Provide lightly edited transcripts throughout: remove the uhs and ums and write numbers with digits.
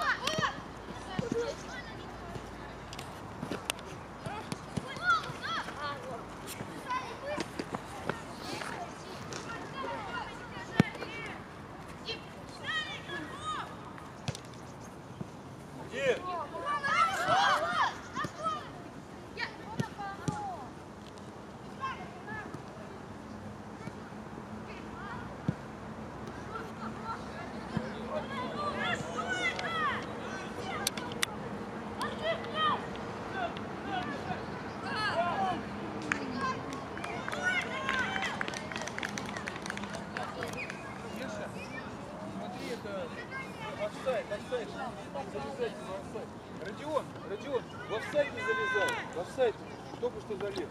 Родион, в офсайд не залезай. В офсайд только что залез.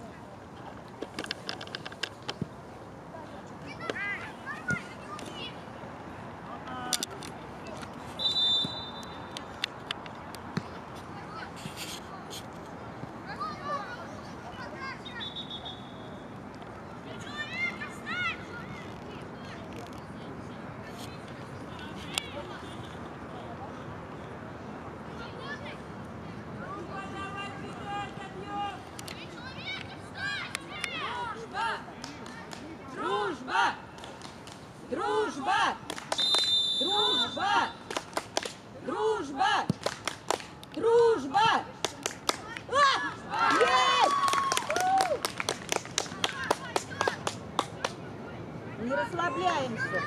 Не расслабляемся.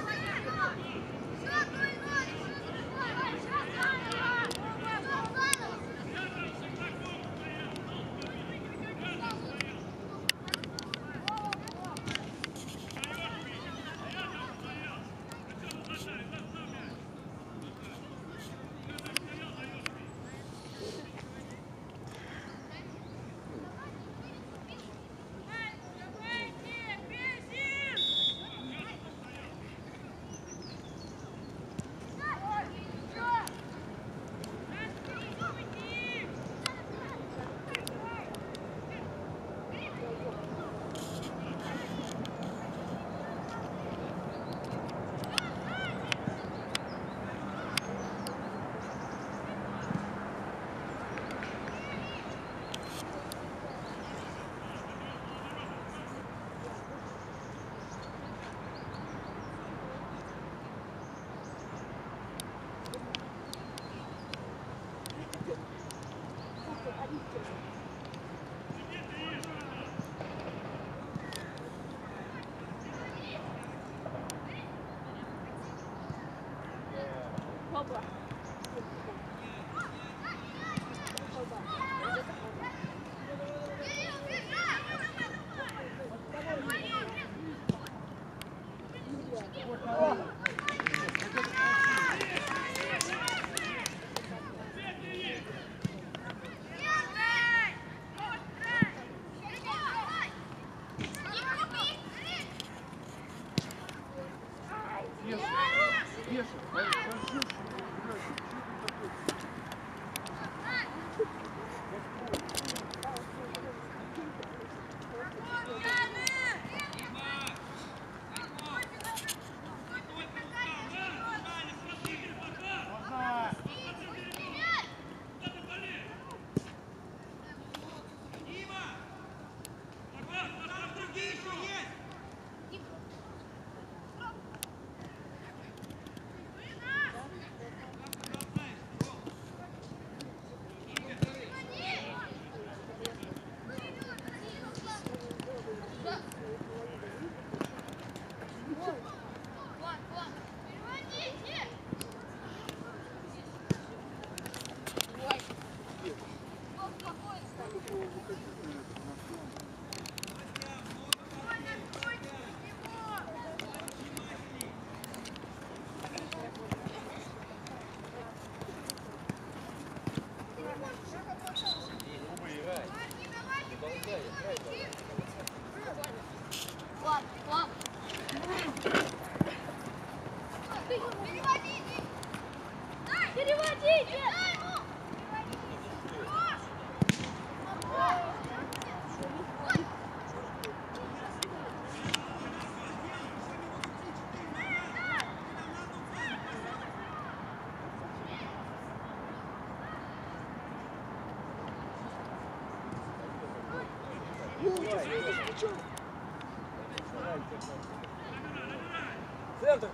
Центр.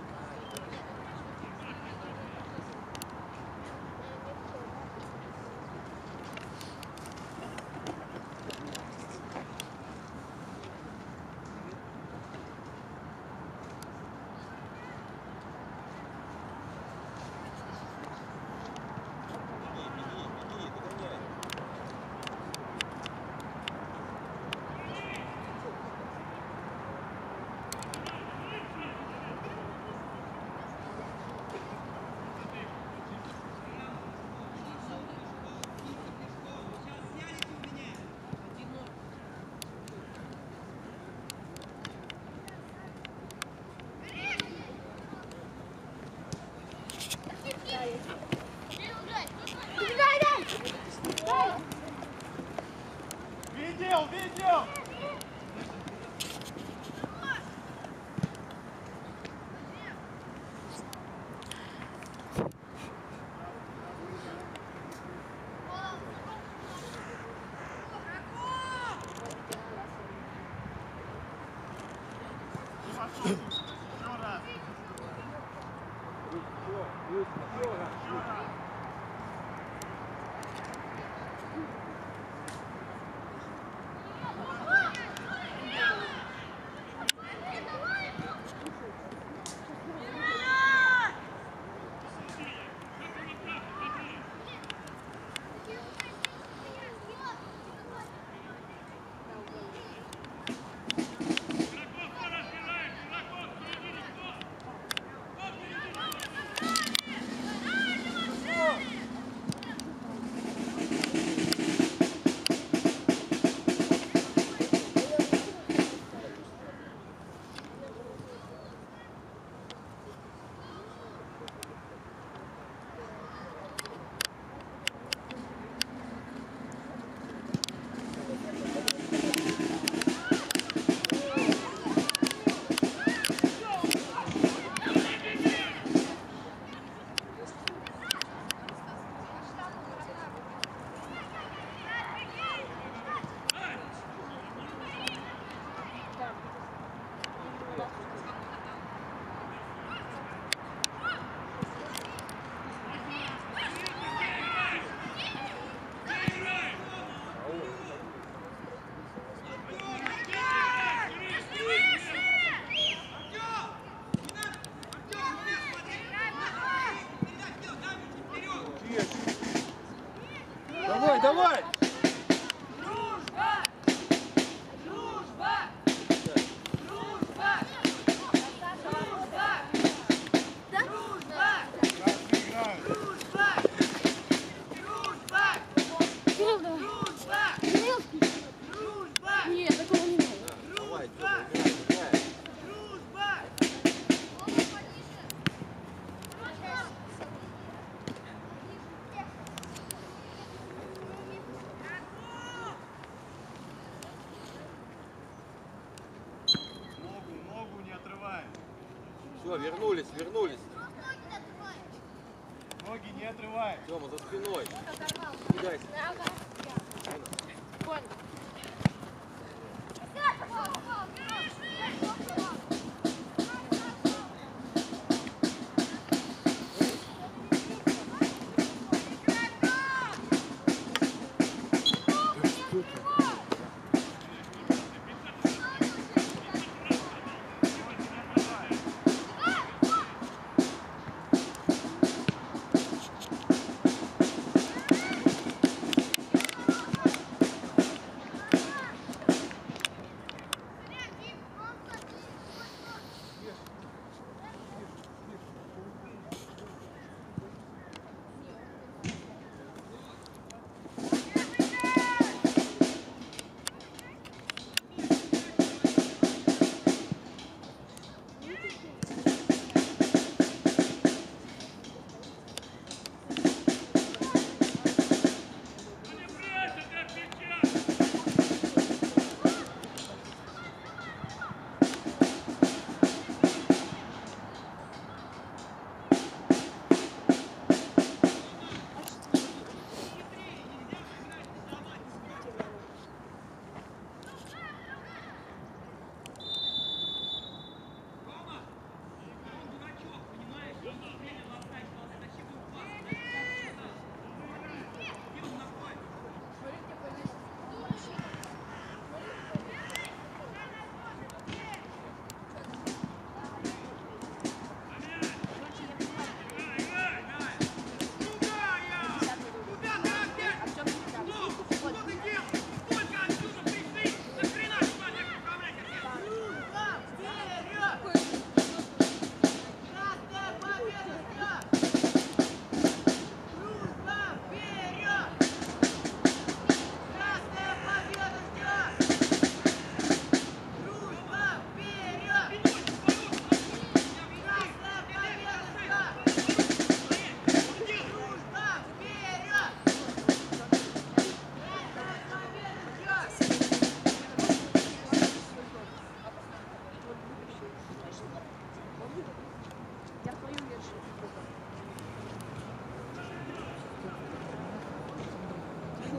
Видел, видел! Давай, давай! Нет, такого не надо. Давай, Тёма, играй. Ногу не отрывай. Все, вернулись, вернулись. Ноги не отрывай. Тёма, за спиной. Кидайся. Понял.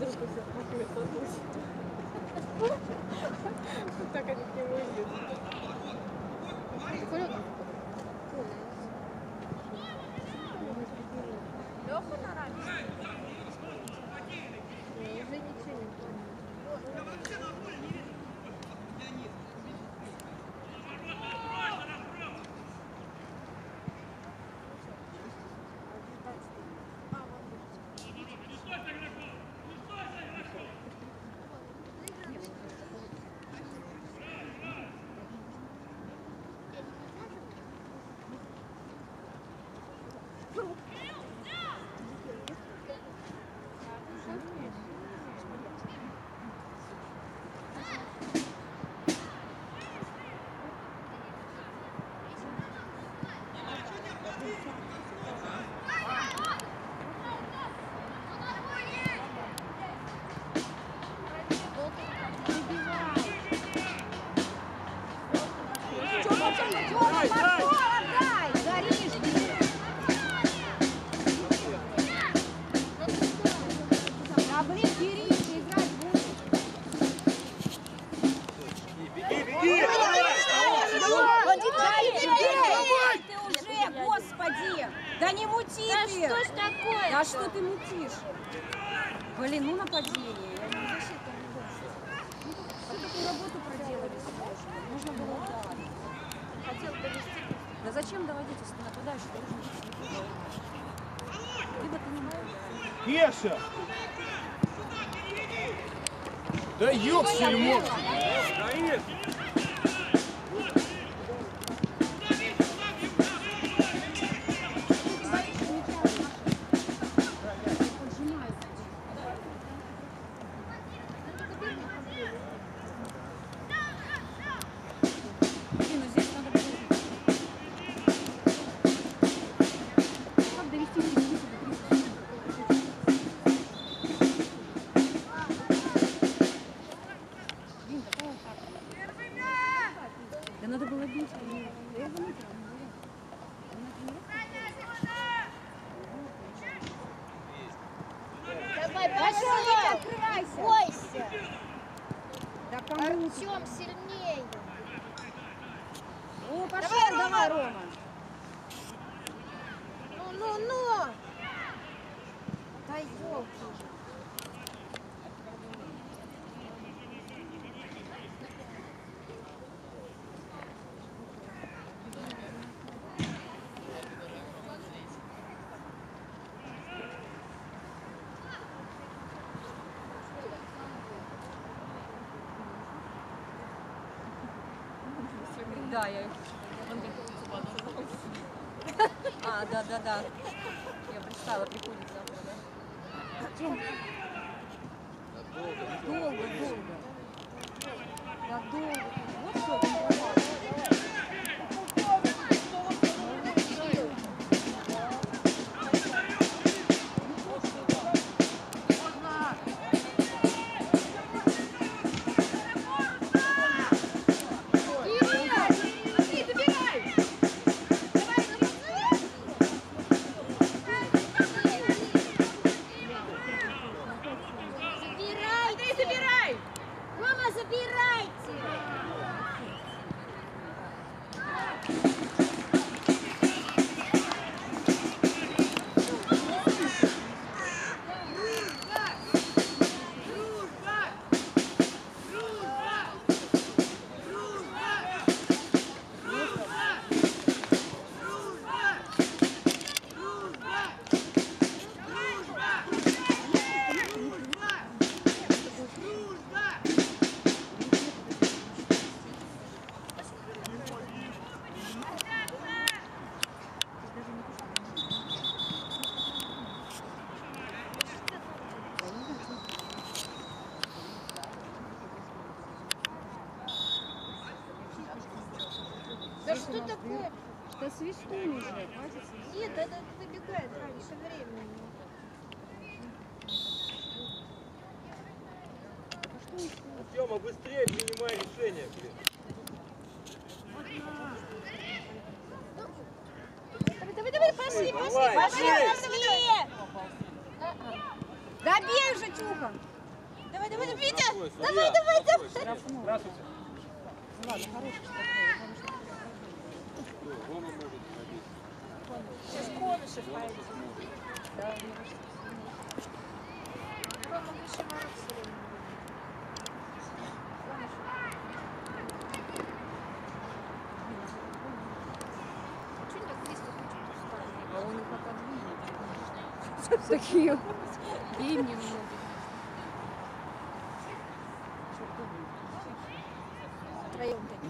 Так они к нему едут. Лёха на раме? Уже ничего не понял. Да не мути Да ты! что ж такое? Да что ты мутишь? Блин, ну нападение. Вы такую работу проделали сложную. Нужно было ударить. Хотел довести. Да зачем доводить, если ты нападаешь, ты должен быть никуда. Либо ты не можешь. Кеша! Да ёпсель-мот! Стоит! Блин, ну здесь надо было... Как довести физически до 30? Блин, какая атака? Да надо было бить. Давай, Пошел, пошел! открывайся! Бойся! Да кому? Артем сильнее! О, пошел, давай, Рома! Ну! Да ёлки! Да, я их... А, да. Я представила, приходит завтра, да? Долго. Да, долго. Вот что. Забирай! Мама, забирайте! Да что такое? Да свистун уже, хватит свистун. Нет, это добегает раньше времени. Тёма, быстрее принимай решение, блин. Давай, пошли! Давай, Пошли! Да бей уже, Тюха! Давай, давай, Витя! Штрафной, судья, Давай, давай, давай! Штрафной. Здравствуйте. Ну ладно, хороший штрафной. Рома может пробить. Сейчас Конышев пойдет. Да, Рома выше ворот все время. Чуть так близко хочет устать. а он их отодвинет. Такие геймни много. Втроем такие.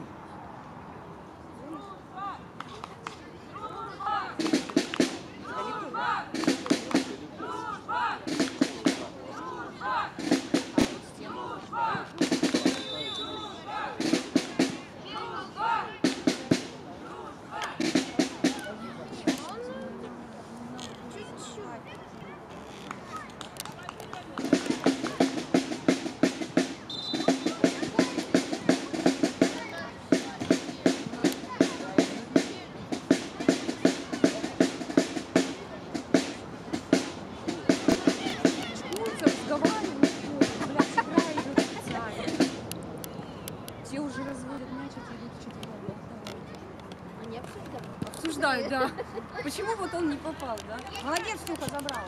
Все уже разводят мяч, а идут вчетвером. Они обсуждают. Обсуждают, да. Почему вот он не попал, да? Молодец, Туха, забрал.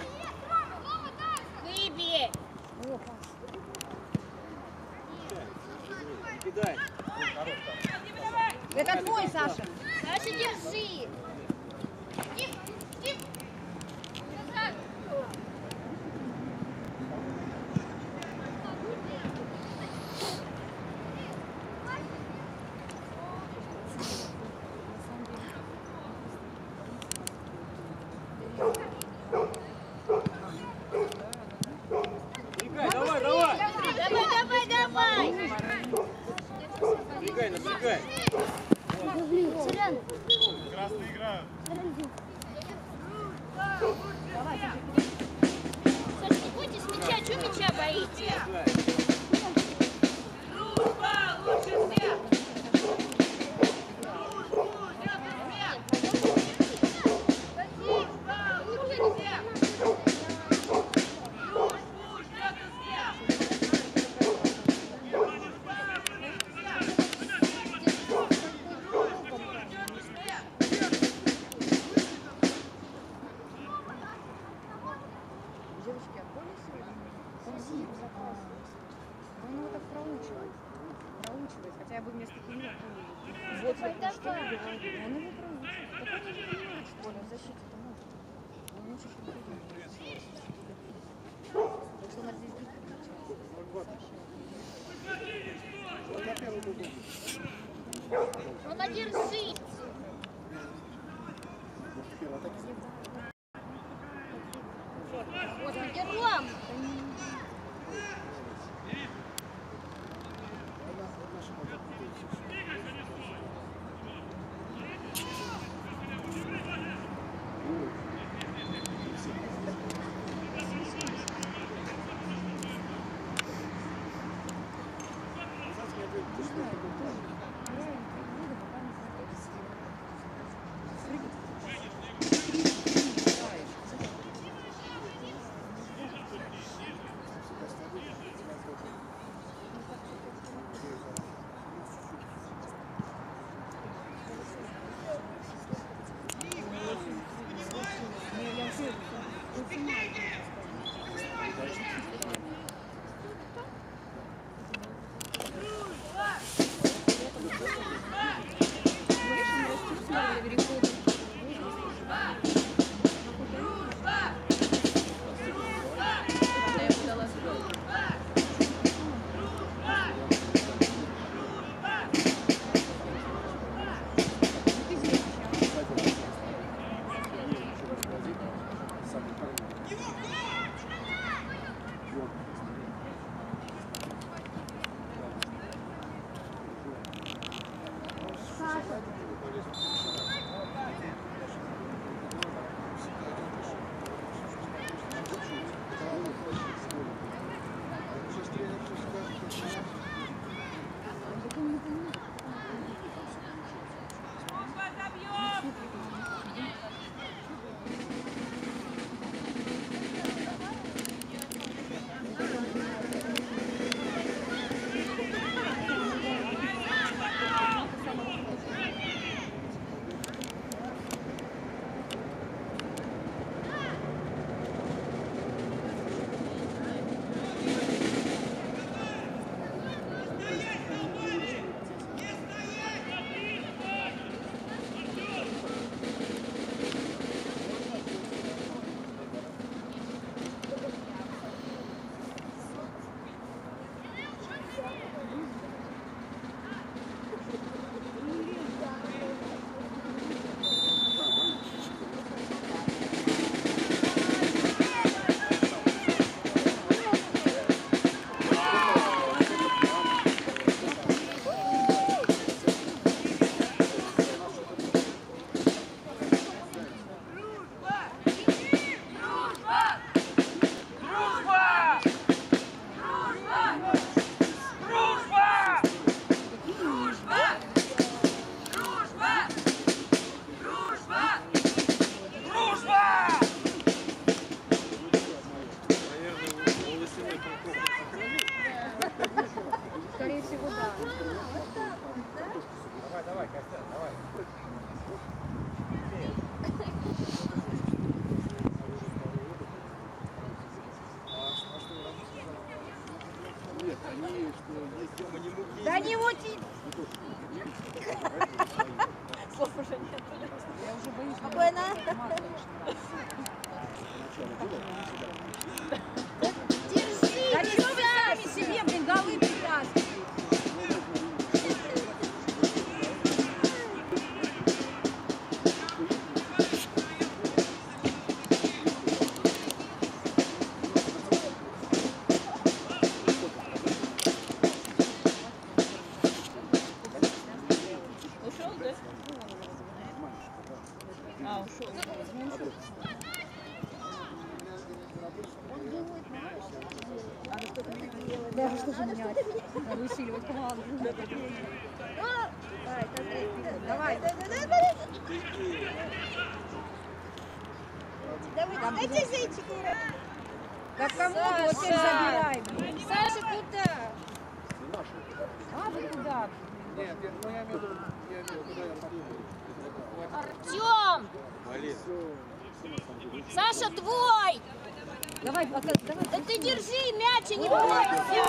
Выбей! О, пас. Не кидай. Это твой, Саша. Саша, держи! Бегай, давай, давай. Давай, давай, давай! Бегай, набегай. Красные играют. Саша, не бойтесь мяча, чего мяча боитесь? Девочки, а Коля сегодня? Он его так проучивает. Хотя я бы вместо него вот Давай, я что давай. я говорю. Он его проучивает. Так он же понимает, что Коля в защите-то может. Он лучше, чем ты. Так что у нас здесь Ну, надержи! Господи, Ром! Да не вот и... Слов уже нет. Я уже боюсь. Спокойно. Держи. Да что вы сами себе, блин, голы притаскиваете? Ушел, да? А, ушел. Да, что же менять? Надо усиливать команду. Давай. Дайте зайчику. Да кому вот теперь забирай. Саша, куда? А, вы куда? Нет, ну я имею в виду, куда я Артем! Саша, твой! Давай, давай. Да ты держи мяч, и не бойся!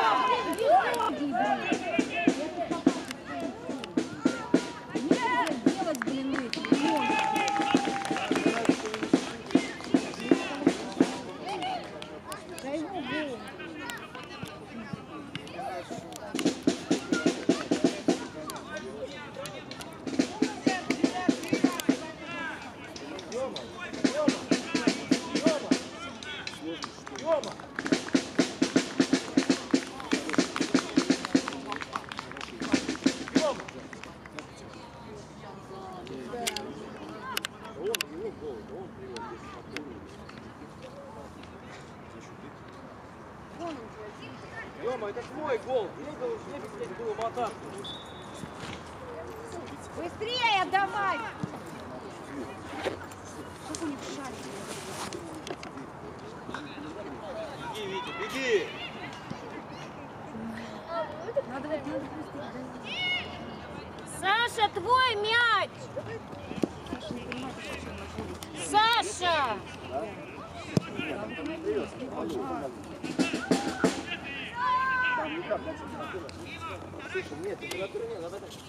Нельзя делать, блин, эти. Дай ему гол. Рома, это твой гол. Не было в атаку. Быстрее давай! Как у них шарик? Беги, Витя, беги! Надо вот быстрее. Саша, твой мяч! Саша! Слушай, нет, температура нет, надо так.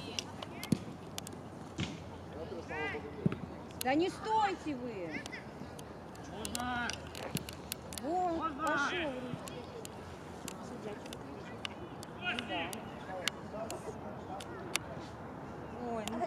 Да не стойте вы! Можно. Вон, пошел. Ой, ну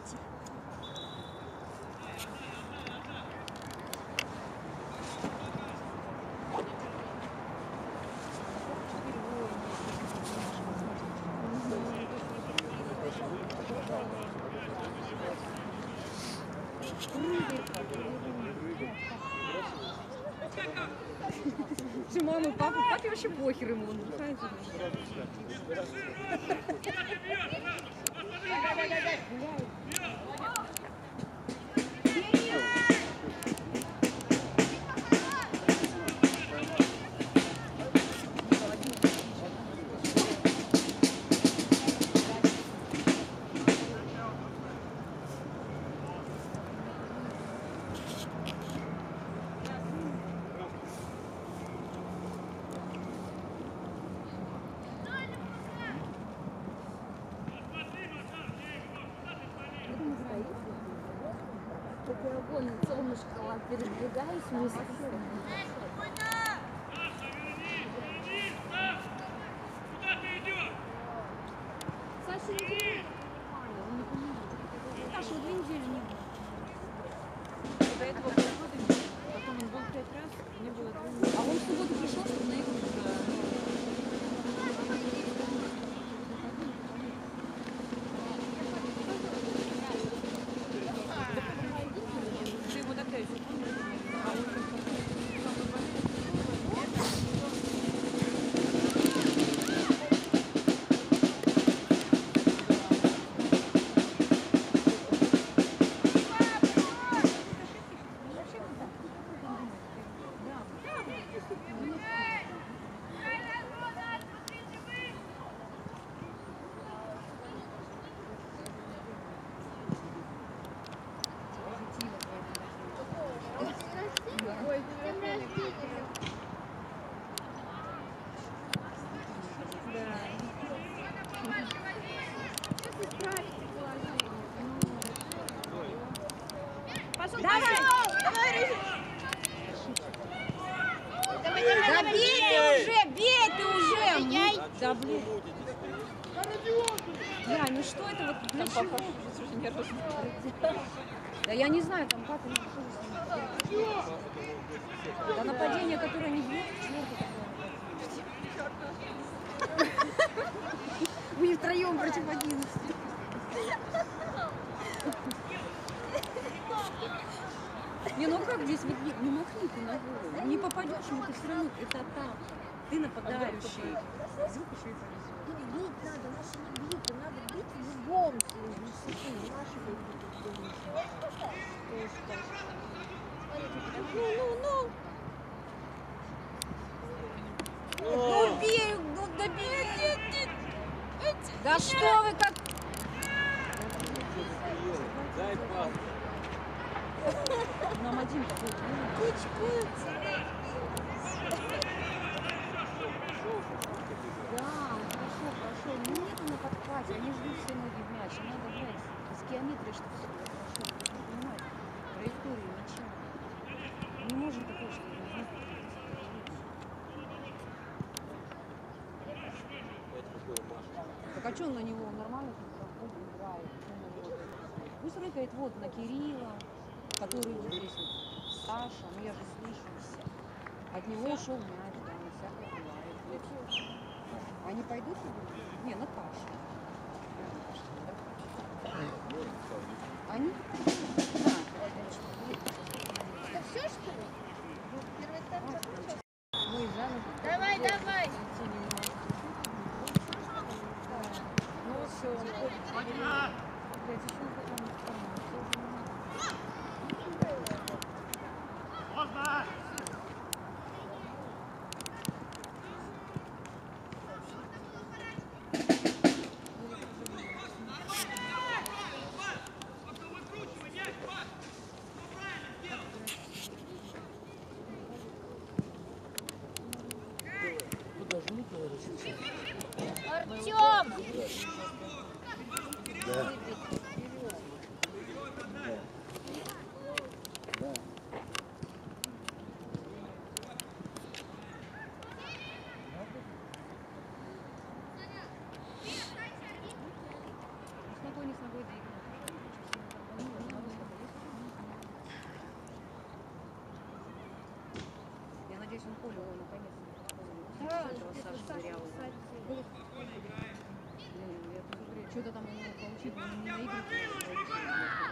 Все, мама, папа, папе вообще похер ему, он бухает. Такой огонь, солнышко, передвигаюсь вместе. Саша, не Саша, 2 недели не было. До этого приходили, потом он был 5 раз, не было 2 недели. А он в субботу пришел, чтобы на игру. Ты ему такая же. Да, блин. Бля, ну что это вот для Там папа чего? уже нервный. Да я не знаю, там как они что. Да нападение, которое не бьет, к черту такое. Вы втроем против 11. Не, ну как здесь вот не махни ты ногой. Не попадешь, но ты все равно, это там. Ты нападающий. Вдруг еще и повезет. Бить надо, наши не бьют, и надо бить в любом случае. Наши будут. Ну бей, ну да бей. Да что вы как... Дай пас. Нам один какой-то. Да, хорошо, хорошо. Ну нету на подхвате, они ждут все ноги в мяч. И надо брать с геометрией, чтобы все было хорошо. Ты должен понимать траекторию мяча. Не может такое, что не знаю, так а что он на него? Он нормально тут проходит, играет. Пусть рыкает вот на Кирилла, который вот здесь вот Саша, ну я же слышу все. От него ушел мяч, да, не всякое бывает. Они пойдут или? Не, на Пашу. Они? Да. Это все, что ли? Первый тайм закончился? Мы Жанна. Давай, давай. Ну все, он ходит. Блядь, еще он потом Можно! Артем! с ногой, не с ногой двигаться. Я надеюсь, он Колю наконец-то. Саша Зырявого. Что-то там у него получить, но не на игры.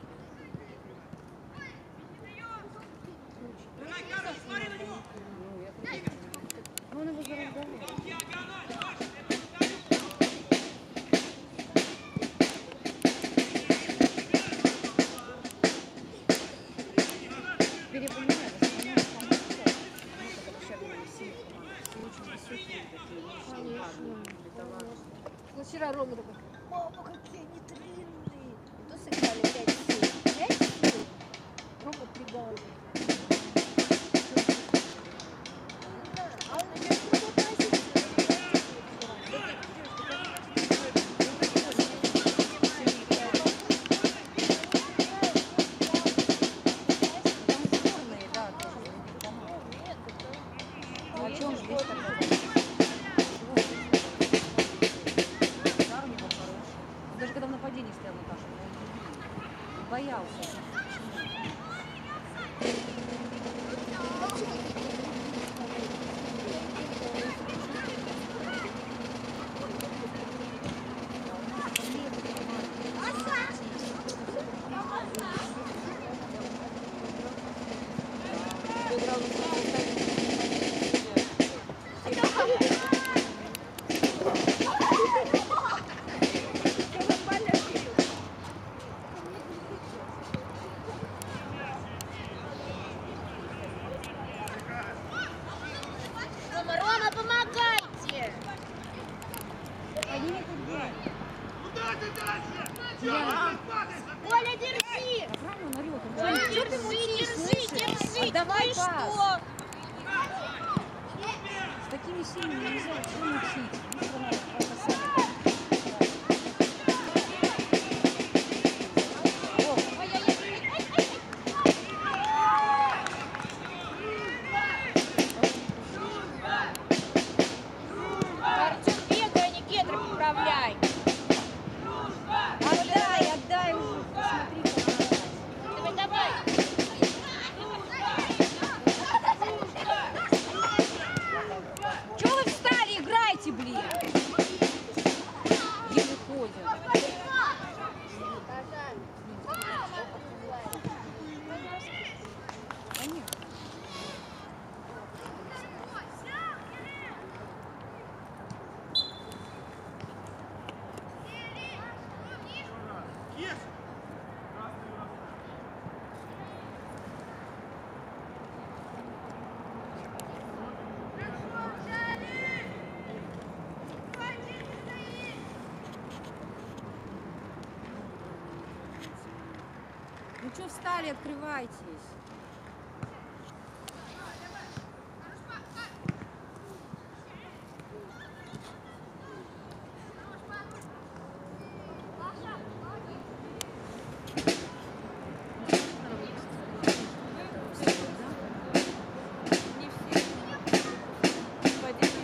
Ну, он его заразговал. Теперь я понимаю, в основном там все, когда душевные силы команды, все очень высокие такие, очень важные, талантливые. Ну, вчера Рома такой, мама, какие они длинные. И то сыграли 5-7. 5-7. Рома прибавил. А он мне что-то относится. Там сборные, да, тоже команды. Ну, о чем здесь тогда? Удар у него хороший. Он даже когда в нападении стоял Наташа, он боялся. Рома, Рома, помогайте! Они не футбол. Куда ты дальше? Я- Оля, держи! А правильно он орёт? Он Оля, что ты мутишь, слышишь? держи! Отдавай Ну и пас. что? С такими сильными нельзя все мутить. Быстро надо бросать. Артем, блин. Где выходят? Конечно. Ну что встали, открывайтесь. Не все. Падение.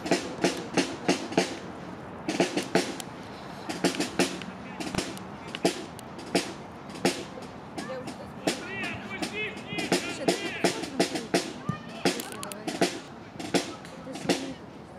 Я уже Слушай, да тут в каждом клубе, честно говоря. Ты свои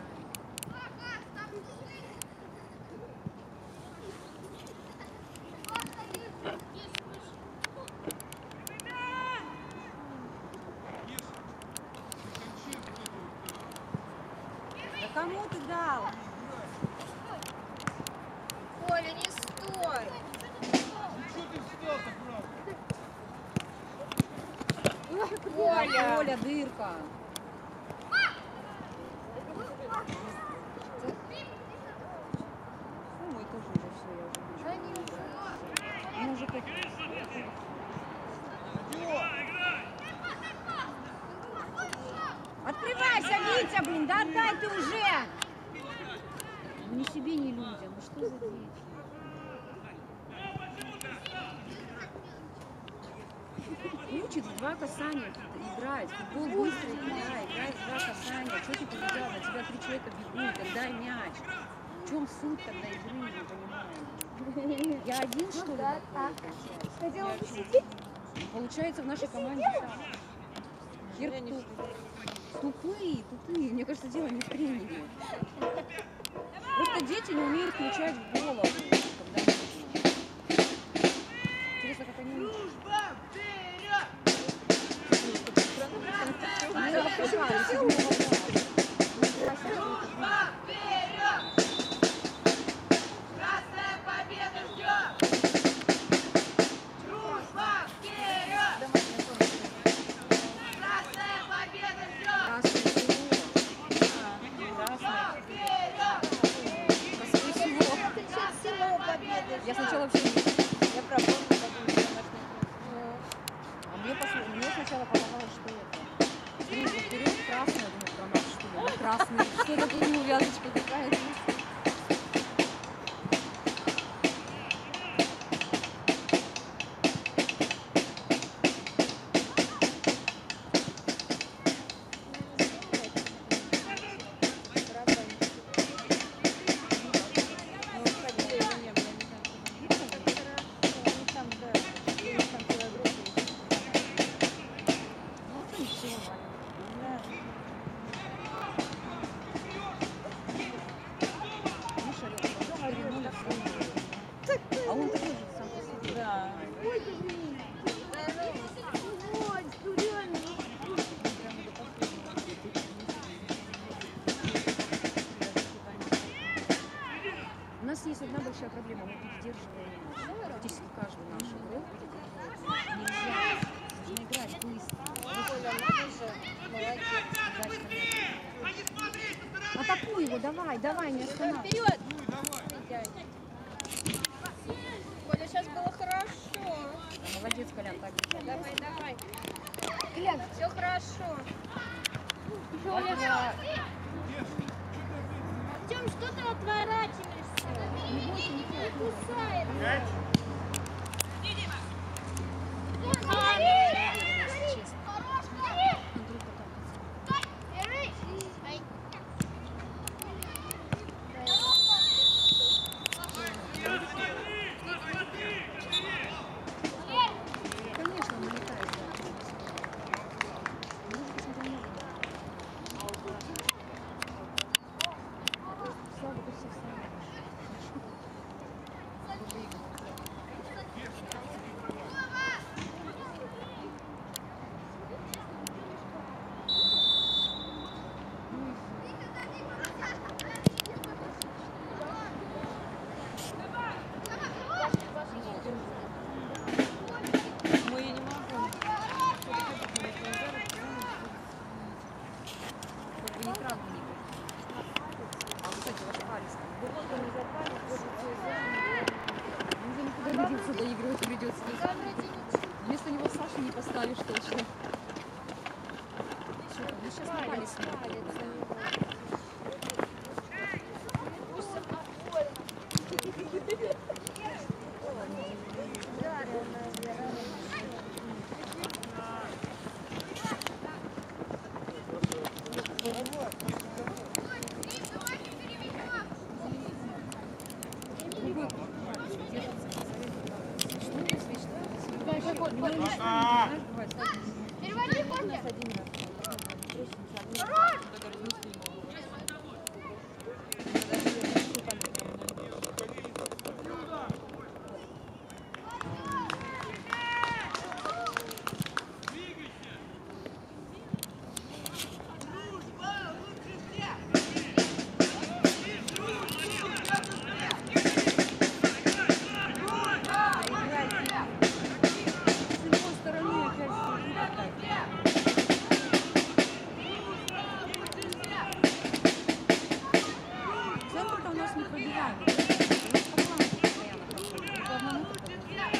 Да кому ты дал? Коля, не стой! Коля, Коля, дырка. Ну, мой тоже уже все, я уже ничего не играю. Ну, уже как... Открывайся, Витя, блин, да отдай ты уже! Ну, ни себе, ни людям, ну что за дети? Учит в два касания играть, футбол быстро играет в два касания. Что ты побежал, на тебя 3 человека бегут, отдай мяч. В чем суть тогда игры, не понимаю. Я один, что ли, да, такой, так. получается? Хотела Я посидеть? Получается, в нашей команде хер Я не тупые. Мне кажется, дело не в тренере. Просто дети не умеют включать в голову, когда нужно. Интересно, как они учат. Ну, я покупаю, с 7-го класса. Я сначала вообще Я пробовала, потом домашний. А мне сначала показалось, что это. Стрижу вперед, красная, думаю, про нас что ли? Ну, красный. Что это тут увязочка какая-то? Ну, ничего, Миша Лёва, а он такой же сам по себе. Да. Ой, блин. Вот, студент. У нас есть одна большая проблема, мы передерживаем практически каждый наш игрок. Нельзя, нужно играть быстро. Атакуй его, давай, не останавливай. Вперед! Коля, сейчас было хорошо. Да, молодец, Колян, так держи. Давай. Глянь, все хорошо. Ладно, Артем, что ты отворачиваешься? не бойся, не Кусает. Конечно, он улетает. доигрывать придется. Вместо него Сашу не поставишь точно. Что там? Ну сейчас на палец смотрит. Переводи, Коля! Центр-то у нас не пробиваем. У нас по флангу постоянно проходит. По одному только.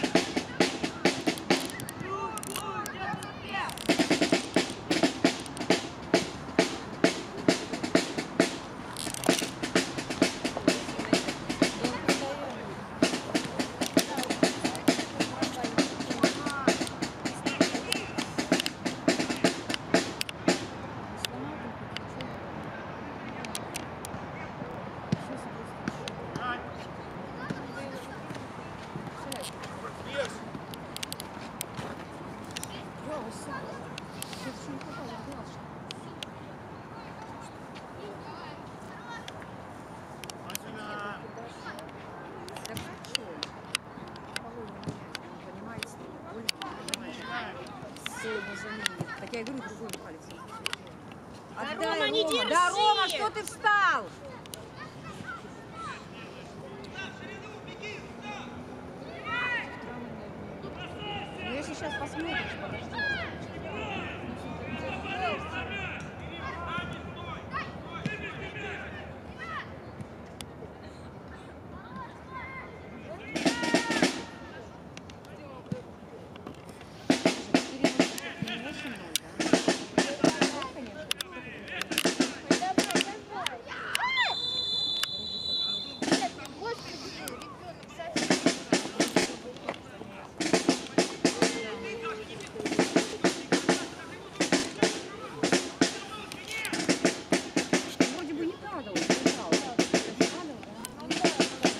Так я говорю, другой палец. Отдай, Рома, не Рома. держи! Да, Рома, что ты встал? Ну, если сейчас посмотришь, подожди. Вроде бы не падал, не падал. Не падал, да?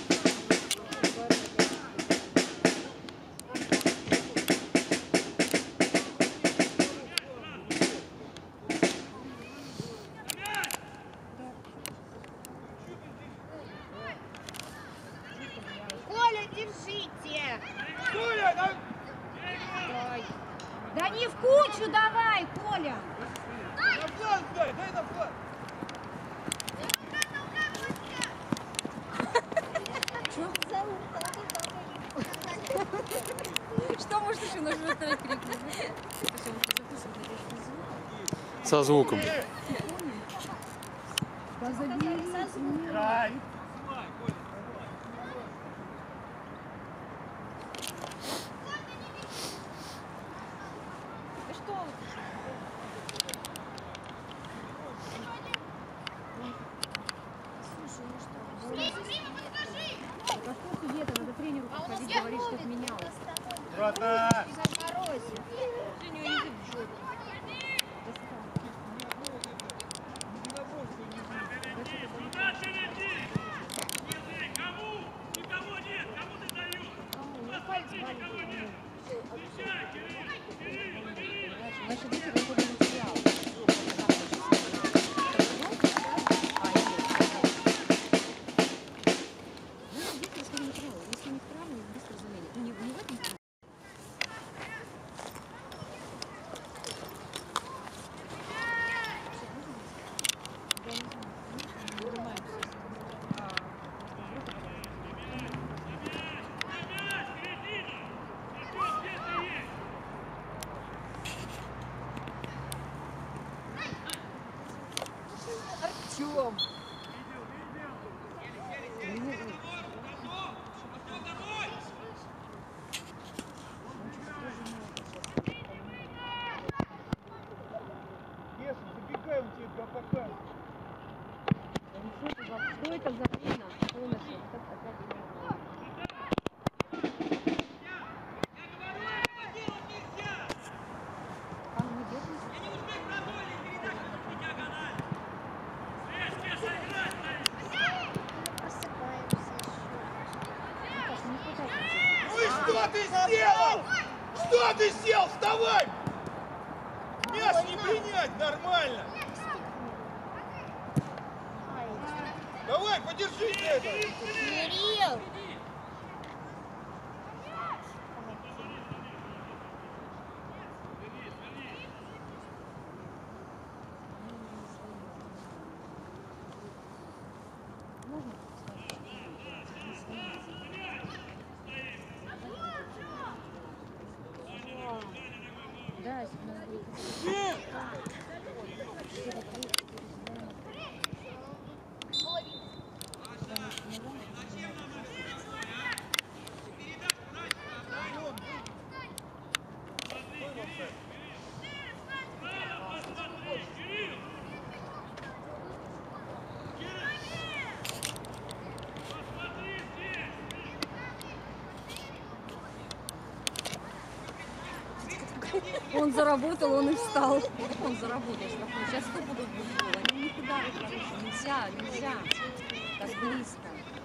Коля, держите! Юля, да? Да не в кучу давай, Коля! На фланг дай на фланг. Что может еще нужно крикнуть? Со звуком. Да забери. Играй. Ты что? А сколько лет, надо тренеру подходить, говорить, что менялось. Обратно. Женю язык в жопу. Значит, видите, какой материал. Если не в травме, быстро заменит. Не в этом. это замена? Полностью. Вот это опять там не держится. Просыпаемся еще. Не хватает. Ну и что ты сделал? Что ты сел? Вставай! Мяч не принять нормально! Давай, подержи это! Кирилл! Можно? Да, он заработал, он и встал. Он заработал штрафной. Сейчас кто будут футбол? Они никуда не хорошо. Нельзя. Так близко.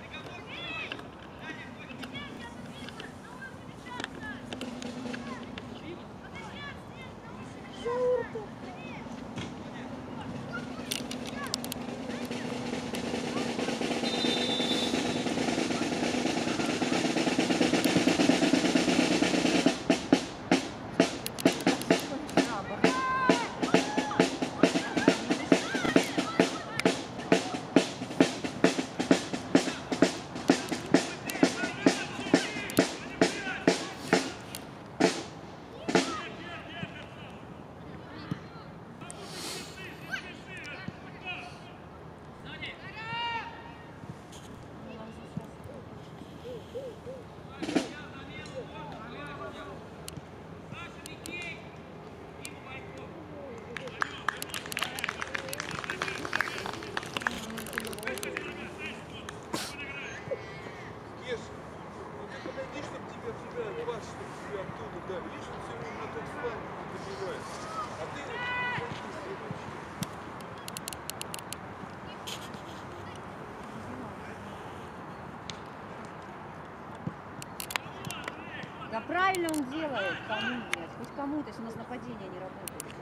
Да правильно он делает, кому, блядь, хоть кому-то, если у нас нападение не работает.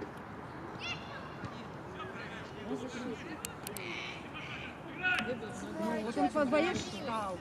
Он защитник. Ну, вот он подбоешь встал.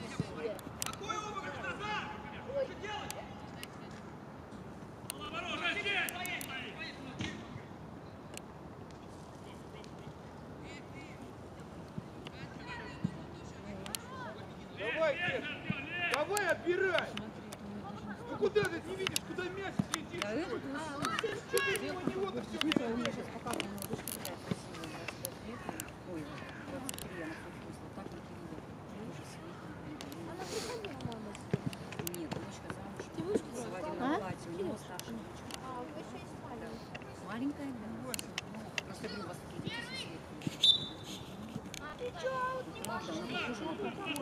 Давай, Кеш, давай отбирай! Ну куда ты не видишь, куда мяч летит? А этот Что ты мимо него-то все у время меня бегаешь? сейчас показываю, у него дочка такая красивая, 25 лет. Ой, 23, она хоть выросла, так не Кирилла. Тоже светленькая. Нет, дочка замуж. В свадебном платье, у него старшая дочка. Да. Маленькая, да. Просто говорю, у вас такие дети со светлыми. Правда, она похожа на папу.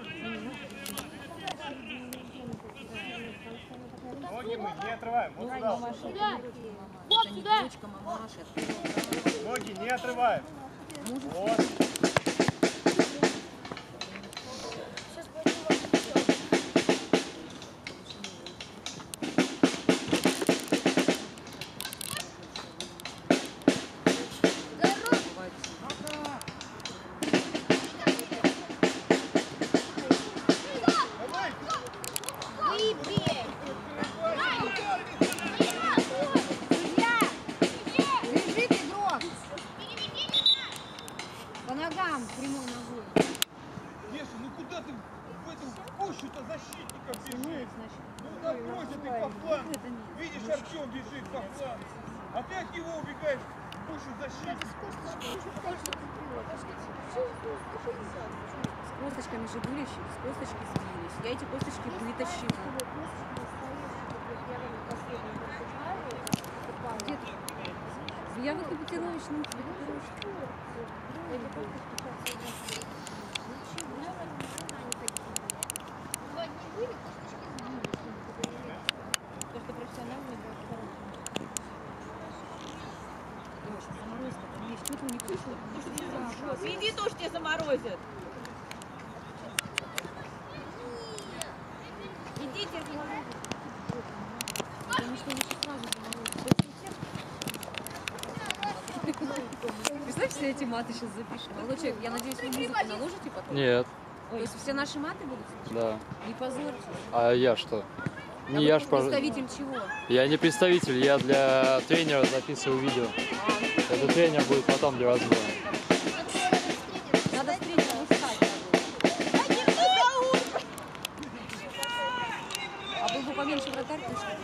Ноги мы не отрываем, вот сюда. Это не дочка мамаши, это Ноги не отрываем. может. Вот. Давай. Лежит игрок. По ногам прямой ногой. Еша, ну куда ты в эту пущу-то защитников Ну, бежишь? значит, Ну напротив ты по флангу. это нет. Видишь, Артем бежит по флангу. А ты от него убегаешь в пущу защитников. С косточками же были, с косточки сбились. Я эти косточки вытащила. Где ты? Я в экипировочном. морозит. Идите в мороз. Потому что лучше сразу представь, все эти маты сейчас запишем. Молодой человек, я надеюсь, вы музыку наложите потом? Нет, То есть все наши маты будут слышать? да. Не позорьтесь. А я что? А Не вы я ж представитель чего? Я не представитель, я для тренера записываю видео. Этот тренер будет потом для разбора. Надо с тренером искать. А был бы поменьше вратарь, то что?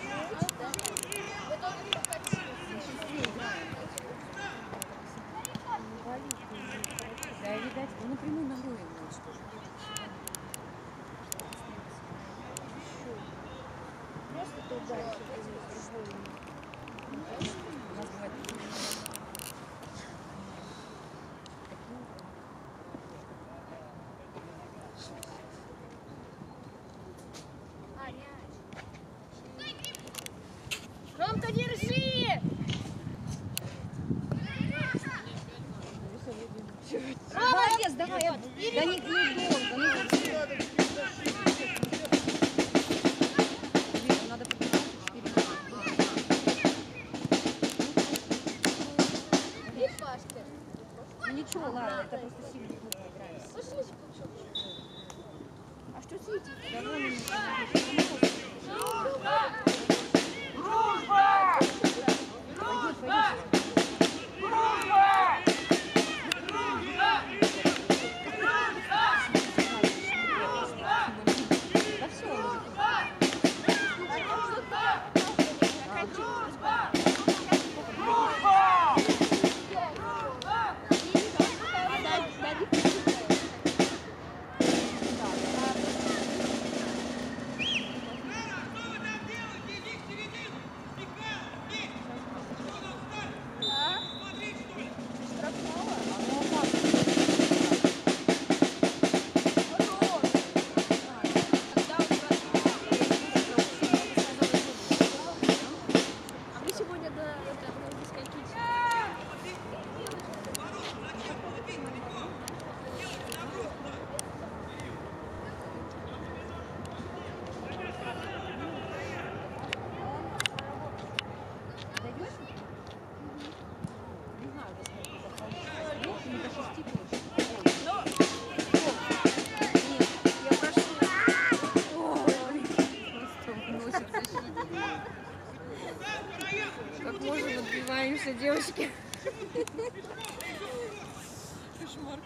Да, видать, он напрямую ногой его что же. Просто ты ударишь, У нас бывает Ромка, держи! молодец, давай. Да не долго, ну зачем? Блин, надо подбирать 4 Ну ничего, ладно, это просто сильно плохо играется. А что сидите? Довольно пойдет, пойдет. Да все, А мы сегодня до скольки? дойдешь? Не знаю, до скольки это получится. Ну, не до 6 точно. Нет, я прошу. Ой, просто вносит защитник. Как можно надбиваемся, девочки? Кошмар.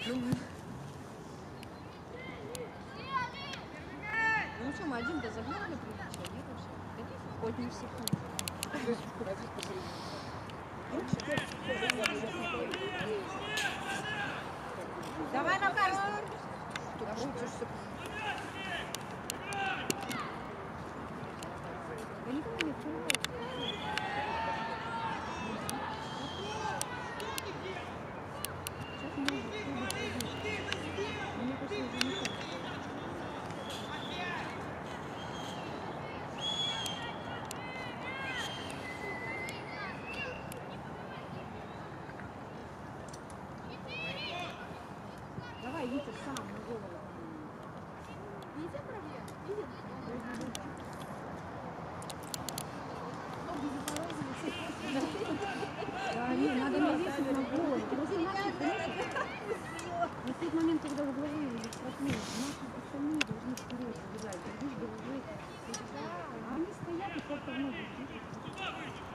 Ну что, мы один-то забьем для приличия, нет вообще? Хоть не все. Давай на карсту. Да шутишь. Да никого не открывается. Сейчас мы уже мне кажется, уже не так. Давай, Витя, сам на голову. Витя пробьет? Витя? Да, не, надо навесить на голову. Просто наши, понимаете, на тот момент, когда в голове или штрафные, наши остальные должны вперед побежать, должны головы. А они стоят и как-то в ноги двигаются.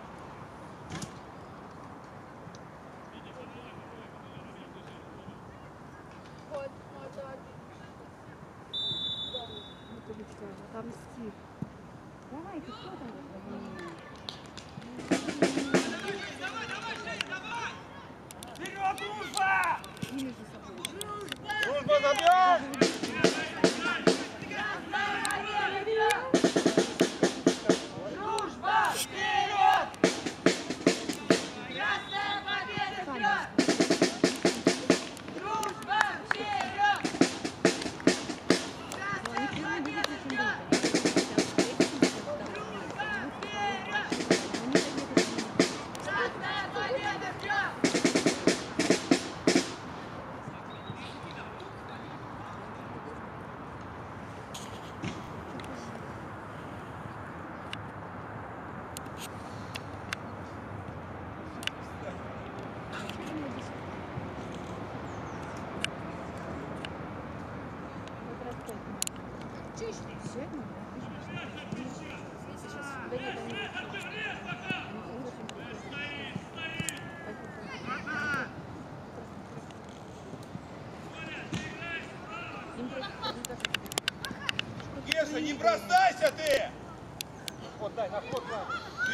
Вот, вот так. Там стих. Давайте, кто там? Вперед, дружба! Или же собой. Дружба, забьешь! Дружба! Вперед! Красная победа вперед! Дружба! Вперед! Они первые будут очень долго. Красная победа вперед! Сегодня, Если сейчас Давида не выпустят. Кеша, не бросайся ты! Вот дай, на ход дай.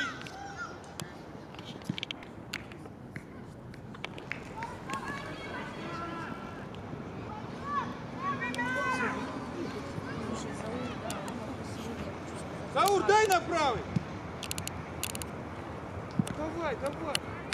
Заур, дай на правый! Давай, давай!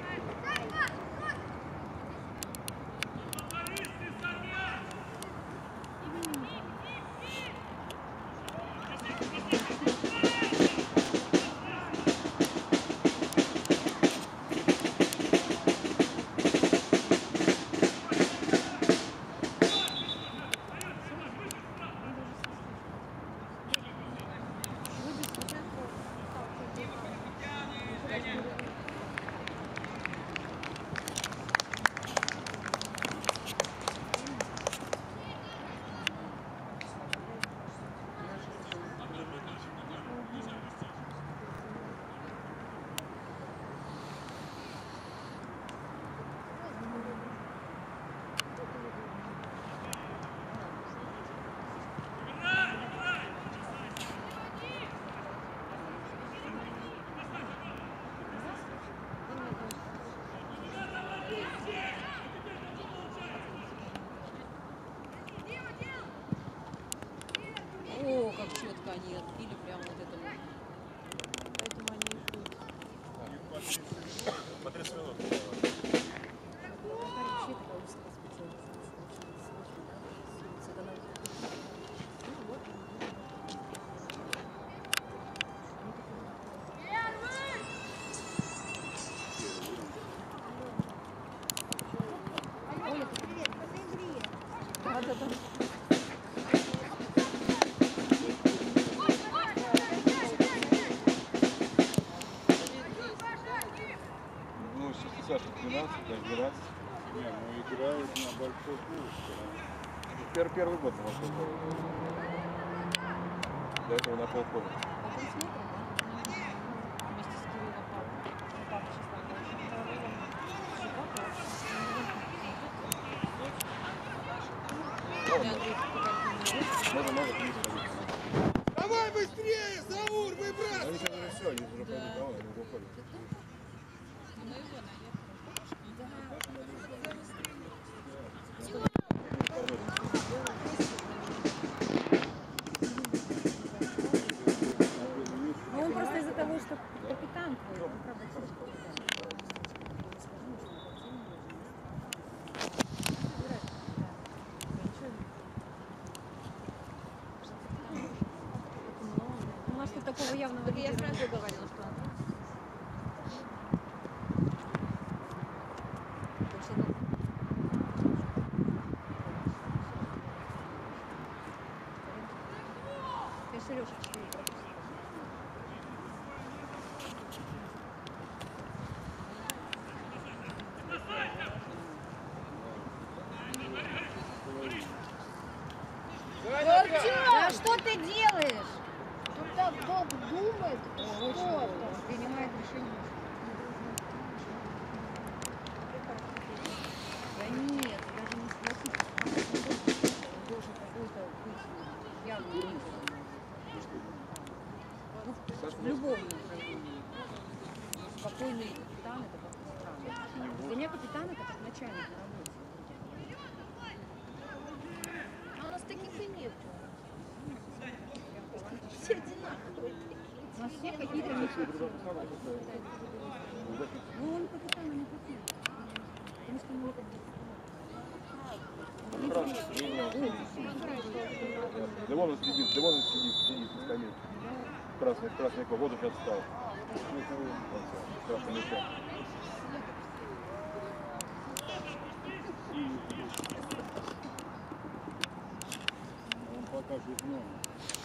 О, как четко они отбили прямо вот этому. Поэтому они и ходят. По 30 минут. Оля, привет, подойди. Да-да-да. Ну, сейчас 12, даже 12. Не, ну играют на большой клуб. Первый год на большой клуб. До этого на полпола. Вместе с Кириллом папа. Папа сейчас Может, не сходить. Давай быстрее, Заур, выбрасывай! Они сейчас уже все, они уже ходят, да, они уже уходят. Ну он просто из-за того, что капитан твой, он, правда, у нас тут такого явного Я лидера сразу нет. говорила, что Так что, ну, я Сережа 4 пропустила. Да что ты делаешь? Тут так долго думает, Очень что долго. там. Принимает решение. Да нет, даже не согласитесь. Он должен какой-то быть явный лидер. Ну, в любом направлении. Спокойный капитан — это как-то странно. Для меня капитан — это как начальник на работе. А у нас таких и нет. Все одинаковые. У нас все какие-то не хотят. Ну, он капитана не хотел. Потому что мы Левон сидит на скамейке. Красный кол, вот он сейчас встал. Красный мяча. Он покажет номер.